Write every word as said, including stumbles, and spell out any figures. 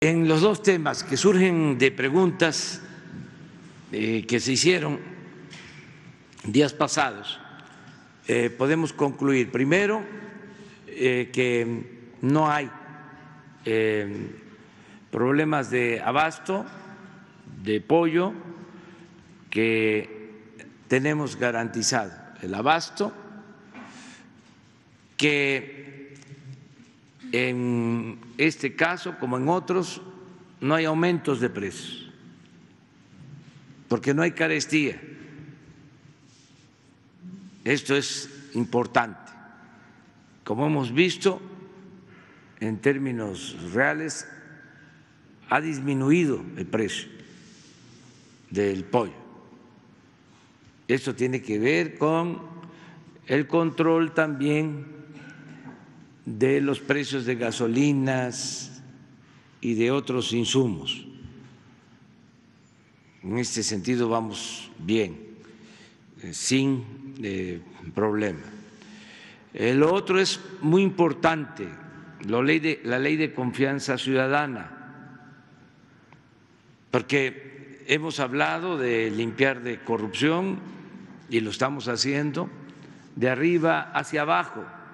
En los dos temas que surgen de preguntas eh, que se hicieron días pasados, eh, podemos concluir primero eh, que no hay eh, problemas de abasto de pollo, que tenemos garantizado el abasto, que en este caso, como en otros, no hay aumentos de precios, porque no hay carestía. Esto es importante. Como hemos visto, en términos reales, ha disminuido el precio del pollo. Esto tiene que ver con el control también de los precios de gasolinas y de otros insumos. En este sentido vamos bien, sin eh, problema. Lo otro es muy importante, la ley de, la ley de confianza ciudadana, porque hemos hablado de limpiar de corrupción y lo estamos haciendo de arriba hacia abajo.